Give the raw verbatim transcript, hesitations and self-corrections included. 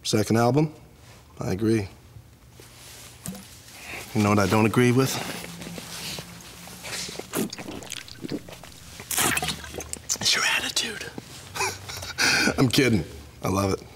Second album, I agree. You know what I don't agree with? It's your attitude. I'm kidding. I love it.